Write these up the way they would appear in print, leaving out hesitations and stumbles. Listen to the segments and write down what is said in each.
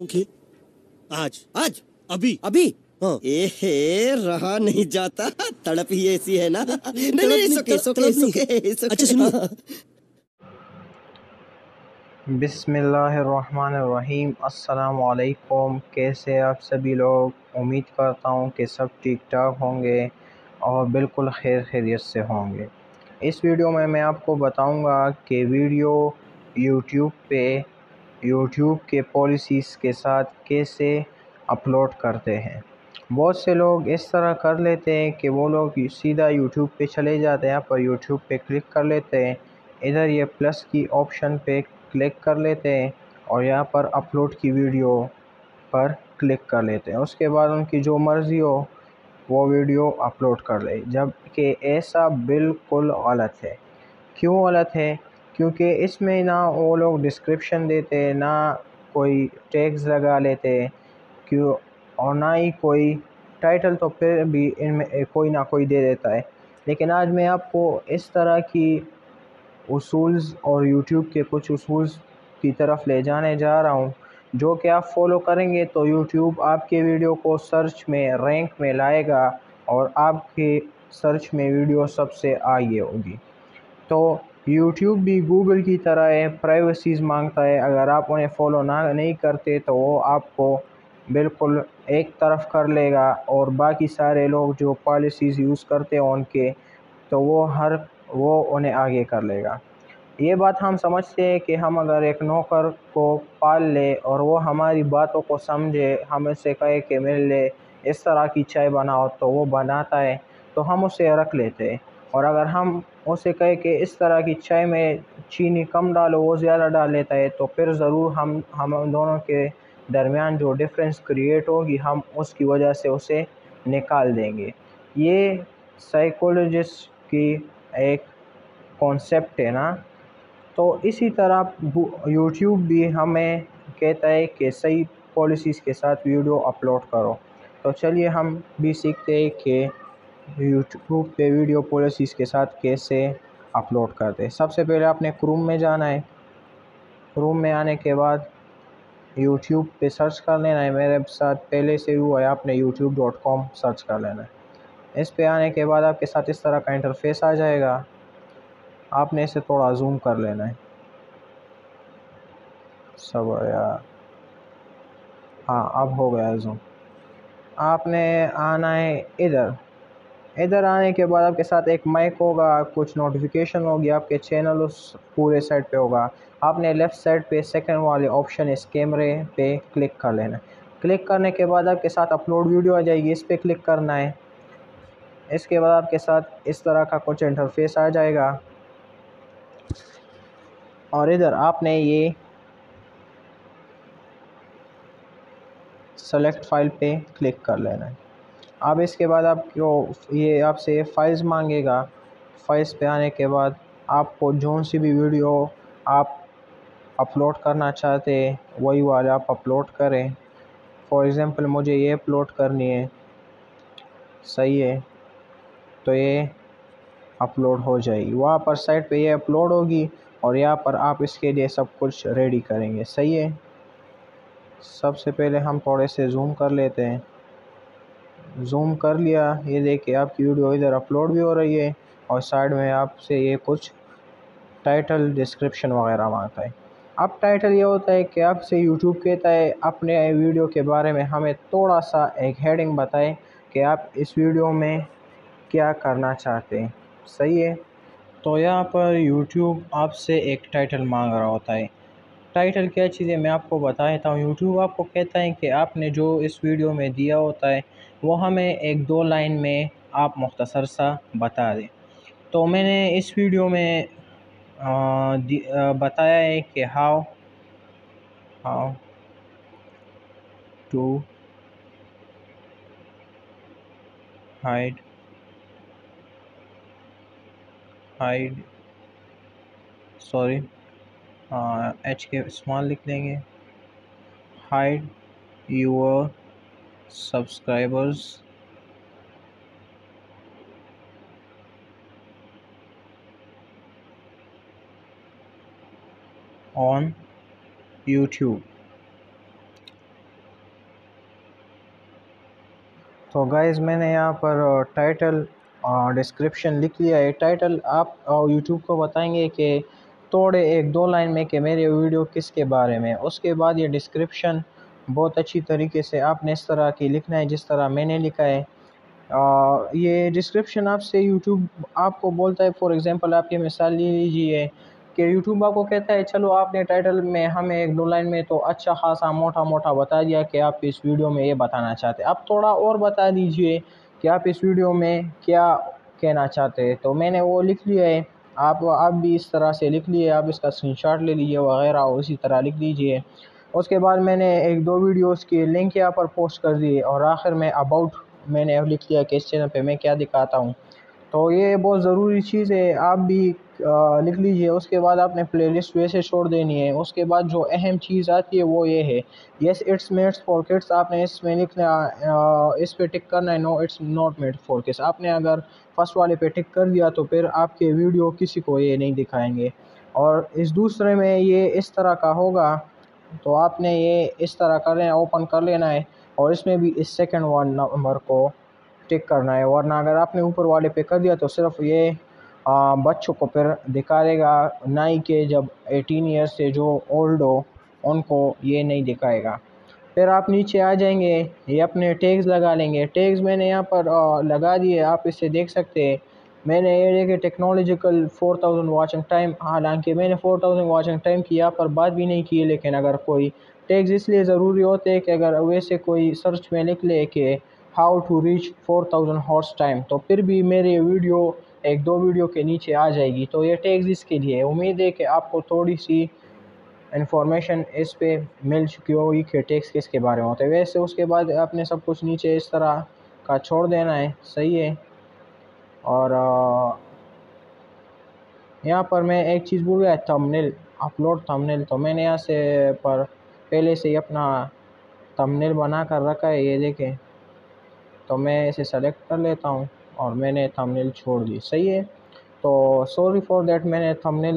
कि आज आज अभी अभी हाँ एहे रहा नहीं जाता, तड़प ही ऐसी है ना। नहीं तड़प नहीं नहीं, सुके सुके तड़प नहीं। सुके सुके। अच्छा सुनिए, बिस्मिल्लाहिर्रहमानिर्रहीम। अस्सलामु अलैकुम। कैसे आप सभी लोग? उम्मीद करता हूँ कि सब ठीक ठाक होंगे और बिल्कुल खैर खैरियत से होंगे। इस वीडियो में मैं आपको बताऊँगा कि वीडियो यूट्यूब के पॉलिसीज़ के साथ कैसे अपलोड करते हैं। बहुत से लोग इस तरह कर लेते हैं कि वो लोग सीधा यूट्यूब पे चले जाते हैं, यहाँ पर यूट्यूब पे क्लिक कर लेते हैं, इधर ये प्लस की ऑप्शन पे क्लिक कर लेते हैं और यहाँ पर अपलोड की वीडियो पर क्लिक कर लेते हैं। उसके बाद उनकी जो मर्ज़ी हो वो वीडियो अपलोड कर ले, जबकि ऐसा बिल्कुल गलत है। क्यों गलत है? क्योंकि इसमें ना वो लोग डिस्क्रिप्शन देते, ना कोई टैग्स लगा लेते, क्यों, और ना ही कोई टाइटल, तो फिर भी इनमें कोई ना कोई दे देता है। लेकिन आज मैं आपको इस तरह की उसूल्स और यूट्यूब के कुछ उसूल्स की तरफ ले जाने जा रहा हूँ, जो कि आप फॉलो करेंगे तो यूट्यूब आपके वीडियो को सर्च में रैंक में लाएगा और आपके सर्च में वीडियो सबसे आगे होगी। तो यूट्यूब भी गूगल की तरह है, प्राइवेसीज़ मांगता है। अगर आप उन्हें फॉलो नहीं करते तो वो आपको बिल्कुल एक तरफ कर लेगा और बाकी सारे लोग जो पॉलिसीज़ यूज़ करते हैं उनके, तो वो उन्हें आगे कर लेगा। ये बात हम समझते हैं कि हम अगर एक नौकर को पाल ले और वो हमारी बातों को समझे, हम उससे कहे कि मेरे लिए इस तरह की चाय बनाओ तो वो बनाता है, तो हम उसे रख लेते हैं। और अगर हम उसे कहे कि इस तरह की चाय में चीनी कम डालो, वो ज़्यादा डाल लेता है, तो फिर ज़रूर हम दोनों के दरमियान जो डिफरेंस क्रिएट होगी, हम उसकी वजह से उसे निकाल देंगे। ये साइकोलॉजिस्ट की एक कॉन्सेप्ट है ना। तो इसी तरह यूट्यूब भी हमें कहता है कि सही पॉलिसीज़ के साथ वीडियो अपलोड करो। तो चलिए हम भी सीखते हैं कि यूट्यूब पे वीडियो पॉलिसीज़ के साथ कैसे अपलोड करते हैं। सबसे पहले आपने क्रोम में जाना है। क्रोम में आने के बाद यूट्यूब पे सर्च कर लेना है। मेरे साथ पहले से हुआ है, आपने youtube.com सर्च कर लेना है। इस पे आने के बाद आपके साथ इस तरह का इंटरफेस आ जाएगा। आपने इसे थोड़ा जूम कर लेना है। सब यार, हाँ अब हो गया जूम। आपने आना है इधर। इधर आने के बाद आपके साथ एक माइक होगा, कुछ नोटिफिकेशन होगी, आपके चैनल उस पूरे साइड पे होगा। आपने लेफ़्ट साइड पे सेकंड वाले ऑप्शन इस कैमरे पे क्लिक कर लेना है। क्लिक करने के बाद आपके साथ अपलोड वीडियो आ जाएगी, इस पे क्लिक करना है। इसके बाद आपके साथ इस तरह का कुछ इंटरफेस आ जाएगा और इधर आपने ये सेलेक्ट फाइल पे क्लिक कर लेना है। अब इसके बाद आपको ये आपसे फ़ाइल्स मांगेगा। फ़ाइल्स पे आने के बाद आपको जौन सी भी वीडियो आप अपलोड करना चाहते हैं वही वाला आप अपलोड करें। फॉर एग्ज़ाम्पल मुझे ये अपलोड करनी है, सही है, तो ये अपलोड हो जाएगी। वहाँ पर साइट पे ये अपलोड होगी और यहाँ पर आप इसके लिए सब कुछ रेडी करेंगे, सही है। सबसे पहले हम थोड़े से जूम कर लेते हैं। जूम कर लिया, ये देखिए आपकी वीडियो इधर अपलोड भी हो रही है और साइड में आपसे ये कुछ टाइटल डिस्क्रिप्शन वगैरह मांगता है। अब टाइटल ये होता है कि आपसे यूट्यूब कहता है अपने वीडियो के बारे में हमें थोड़ा सा एक हेडिंग बताएं कि आप इस वीडियो में क्या करना चाहते हैं, सही है। तो यहाँ पर यूट्यूब आपसे एक टाइटल मांग रहा होता है। टाइटल क्या चीज़ है मैं आपको बता देता हूँ। यूट्यूब आपको कहता है कि आपने जो इस वीडियो में दिया होता है वो हमें एक दो लाइन में आप मुख्तसर सा बता दें। तो मैंने इस वीडियो में बताया है कि how to hide hide sorry H के स्मॉल लिख देंगे, hide your subscribers on YouTube. तो गाइज़ मैंने यहाँ पर टाइटल डिस्क्रिप्शन लिख लिया है। टाइटल आप यूट्यूब को बताएंगे कि थोड़े एक दो लाइन में कि मेरे वीडियो किसके बारे में। उसके बाद ये डिस्क्रिप्शन बहुत अच्छी तरीके से आपने इस तरह की लिखना है जिस तरह मैंने लिखा है। ये डिस्क्रिप्शन आपसे यूट्यूब आपको बोलता है, फॉर एग्ज़ाम्पल आप ये मिसाल ले लीजिए कि यूट्यूब आपको कहता है चलो आपने टाइटल में हमें एक दो लाइन में तो अच्छा खासा मोटा मोटा बता दिया कि आप इस वीडियो में ये बताना चाहते हैं, अब थोड़ा और बता दीजिए कि आप इस वीडियो में क्या कहना चाहते हैं। तो मैंने वो लिख लिया है, आप भी इस तरह से लिख लिए, आप इसका स्क्रीनशॉट ले लीजिए वगैरह और इसी तरह लिख दीजिए। उसके बाद मैंने एक दो वीडियोस के लिंक यहाँ पर पोस्ट कर दिए और आखिर में अबाउट मैंने अब लिख लिया कि इस चैनल पे मैं क्या दिखाता हूँ। तो ये बहुत ज़रूरी चीज़ है, आप भी लिख लीजिए। उसके बाद आपने प्लेलिस्ट वैसे छोड़ देनी है। उसके बाद जो अहम चीज़ आती है वो ये है, yes it's made for kids, आपने इसमें लिखना इस पे टिक करना है, no it's not made for kids. आपने अगर फर्स्ट वाले पे टिक कर दिया तो फिर आपके वीडियो किसी को ये नहीं दिखाएंगे। और इस दूसरे में ये इस तरह का होगा, तो आपने ये इस तरह कर लेना, ओपन कर लेना है और इसमें भी इस सेकंड वन नंबर को टिक करना है। वरना अगर आपने ऊपर वाले पे कर दिया तो सिर्फ ये बच्चों को फिर दिखा देगा, ना ही कि जब 18 ईयर्स से जो ओल्ड हो उनको ये नहीं दिखाएगा। फिर आप नीचे आ जाएंगे, ये अपने टैग्स लगा लेंगे। टैग्स मैंने यहाँ पर लगा दिए, आप इससे देख सकते हैं। मैंने ये देखे टेक्नोलॉजिकल 4000 वाचिंग टाइम, हालांकि मैंने 4000 वाचिंग टाइम की यहाँ पर बात भी नहीं की है, लेकिन अगर कोई टैग्स इसलिए ज़रूरी होते हैं कि अगर वैसे कोई सर्च में लिख ले कि how to reach 4000 hours time तो फिर भी मेरे वीडियो एक दो वीडियो के नीचे आ जाएगी। तो ये टैग्स इसके लिए है। उम्मीद है कि आपको थोड़ी सी इन्फॉर्मेशन इस पे मिल चुकी होगी कि टैक्स किसके बारे में होता है। वैसे उसके बाद आपने सब कुछ नीचे इस तरह का छोड़ देना है, सही है। और यहाँ पर मैं एक चीज़ भूल गया, थंबनेल, अपलोड थंबनेल। तो मैंने यहाँ से पर पहले से ही अपना थंबनेल बना कर रखा है, ये देखें। तो मैं इसे सेलेक्ट कर लेता हूँ और मैंने थंबनेल छोड़ दी, सही है। तो सॉरी फॉर दैट, मैंने थंबनेल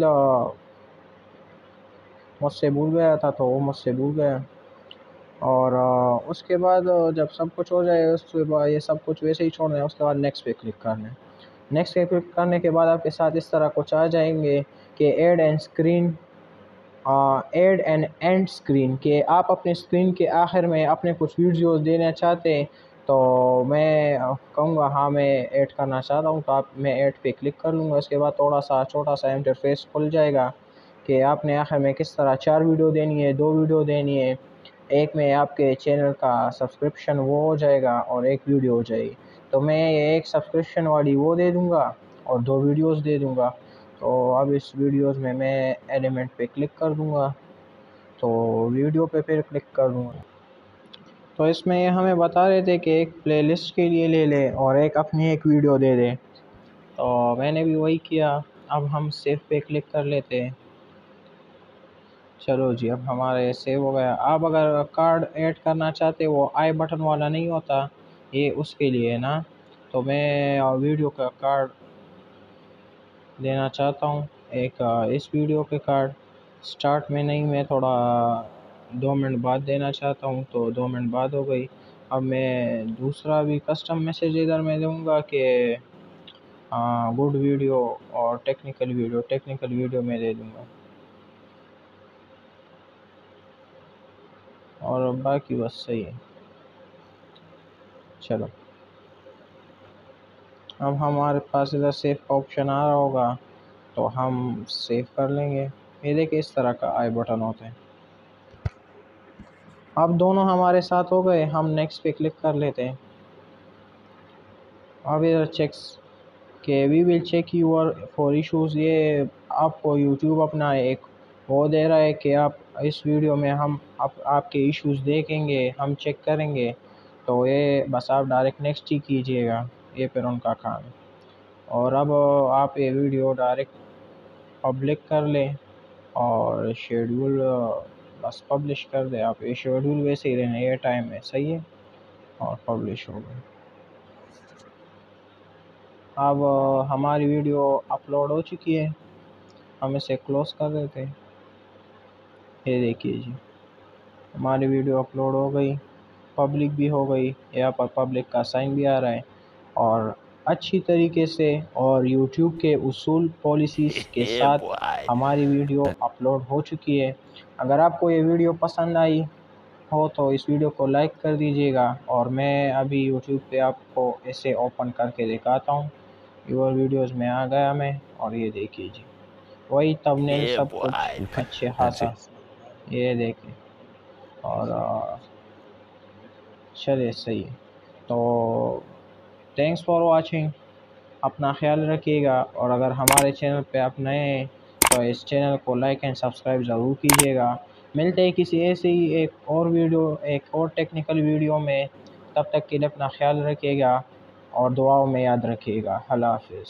मुझसे भूल गया था, तो वो मुझसे भूल गया। और उसके बाद जब सब कुछ हो जाए उसके बाद ये सब कुछ वैसे ही छोड़ना है। उसके बाद नेक्स्ट पे क्लिक करना है। नेक्स्ट पे क्लिक करने के बाद आपके साथ इस तरह कुछ आ जाएंगे कि add end screen, add end end screen, के आप अपने स्क्रीन के आखिर में अपने कुछ वीडियोस देना चाहते हैं। तो मैं कहूँगा हाँ मैं ऐड करना चाहता हूँ, तो आप मैं ऐड पे क्लिक कर लूँगा। इसके बाद थोड़ा सा छोटा सा इंटरफेस खुल जाएगा कि आपने आखिर में किस तरह 4 वीडियो देनी है, 2 वीडियो देनी है। एक में आपके चैनल का सब्सक्रिप्शन वो हो जाएगा और एक वीडियो हो जाएगी। तो मैं एक सब्सक्रिप्शन वाली वो दे दूँगा और 2 वीडियोस दे दूँगा। तो अब इस वीडियोस में मैं एलिमेंट पे क्लिक कर दूँगा, तो वीडियो पे फिर क्लिक कर दूँगा। तो इसमें ये हमें बता रहे थे कि एक प्लेलिस्ट के लिए ले ले और एक अपनी एक वीडियो दे दे। तो मैंने भी वही किया। अब हम सेव पे क्लिक कर लेते हैं। चलो जी, अब हमारे सेव हो गया। आप अगर कार्ड ऐड करना चाहते वो आई बटन वाला नहीं होता, ये उसके लिए है ना। तो मैं वीडियो का कार्ड देना चाहता हूँ, एक इस वीडियो के कार्ड स्टार्ट में नहीं, मैं थोड़ा 2 मिनट बाद देना चाहता हूँ, तो 2 मिनट बाद हो गई। अब मैं दूसरा भी कस्टम मैसेज इधर मैं दूँगा कि गुड वीडियो और टेक्निकल वीडियो में दे दूँगा और बाकी बस सही है। चलो, अब हमारे पास इधर सेव का ऑप्शन आ रहा होगा तो हम सेव कर लेंगे। ये देखिए इस तरह का आई बटन होता है। अब दोनों हमारे साथ हो गए, हम नेक्स्ट पे क्लिक कर लेते हैं। अब इधर चेक्स के we will check your for issues, ये आपको यूट्यूब अपना एक वो दे रहा है कि आप इस वीडियो में हम आपके इश्यूज़ देखेंगे, हम चेक करेंगे। तो ये बस आप डायरेक्ट नेक्स्ट ही कीजिएगा, ये फिर उनका काम है। और अब आप ये वीडियो डायरेक्ट पब्लिक कर लें और शेड्यूल बस पब्लिश कर दें। आप ये शेड्यूल वैसे ही रहने, ये टाइम है, सही है। और पब्लिश हो गया। अब हमारी वीडियो अपलोड हो चुकी है, हम इसे क्लोज कर देते हैं। ये देखिए जी, हमारी वीडियो अपलोड हो गई। पब्लिक भी हो गई, यहाँ पर पब्लिक का साइन भी आ रहा है और अच्छी तरीके से और यूट्यूब के उसूल पॉलिसीज़ के साथ हमारी वीडियो अपलोड हो चुकी है। अगर आपको ये वीडियो पसंद आई हो तो इस वीडियो को लाइक कर दीजिएगा और मैं अभी यूट्यूब पे आपको ऐसे ओपन करके दिखाता हूँ। योर वीडियोस में आ गया मैं और ये देखिए जी, वही थंबनेल सब कुछ अच्छे खासा, ये देखें। और चलिए सही है, तो थैंक्स फॉर वाचिंग, अपना ख्याल रखिएगा और अगर हमारे चैनल पे आप नए हैं तो इस चैनल को लाइक एंड सब्सक्राइब ज़रूर कीजिएगा। मिलते हैं किसी ऐसे ही एक और टेक्निकल वीडियो में, तब तक के लिए अपना ख्याल रखिएगा और दुआओं में याद रखिएगा। अल्लाह हाफ़िज़।